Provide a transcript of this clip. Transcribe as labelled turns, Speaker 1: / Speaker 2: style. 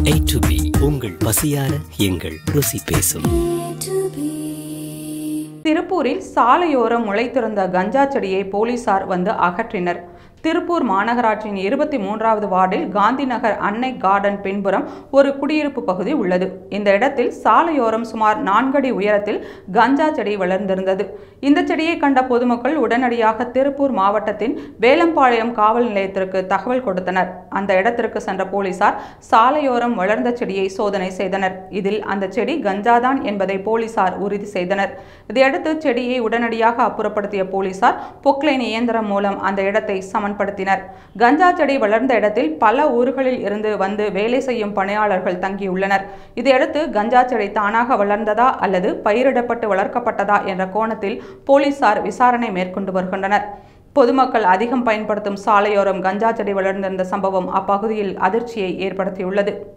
Speaker 1: A to B உங்கள் பசியார எங்கள் ருசி பேசும்.
Speaker 2: திருப்பூரில் சாலையோரம் முளைத்திருந்த கஞ்சா செடியை போலீசார் வந்து அகற்றினர். திருப்பூர் மாநகராட்சியின் 23வது வார்டில் காந்தி நகர் அன்னை கார்டன் பின்புறம் ஒரு குடியிருப்பு பகுதி உள்ளது. இந்த இடத்தில் சாலையோரம் சுமார் 4 அடி உயரத்தில் கஞ்சா செடி வளர்ந்திருந்தது. இந்த செடியை கண்ட பொதுமக்கள் உடனடியாக திருப்பூர் மாவட்டத்தின் வேலம்பாளையம் காவல் நிலையத்திற்கு தகவல் கொடுத்தனர். அந்த இடத்திற்கு சென்ற போலீசார் சாலையோரம் வளர்ந்த செடியை சோதனை செய்தனர். இதில் அந்த செடி கஞ்சாதான் என்பதை போலீசார் உறுதி செய்தனர். இதையடுத்து செடியை உடனடியாக அப்புறப்படுத்திய போலீசார் பொக்லைன் இயந்திரம் மூலம் அந்த இடத்தை சமன்படுத்தினர். கஞ்சா செடி வளர்ந்த இடத்தில் பல ஊர்களில் இருந்து வந்து வேலை செய்யும் பணியாளர்கள் தங்கியுள்ளனர். இதையடுத்து கஞ்சா செடி தானாக வளர்ந்ததா அல்லது பயிரிடப்பட்டு வளர்க்கப்பட்டதா என்ற கோணத்தில் போலீசார் விசாரணை மேற்கொண்டு வருகின்றனர். பொதுமக்கள் அதிகம் பயன்படுத்தும் சாலையோரம் கஞ்சா செடி வளர்ந்திருந்த சம்பவம் அப்பகுதியில் அதிர்ச்சியை ஏற்படுத்தியுள்ளது.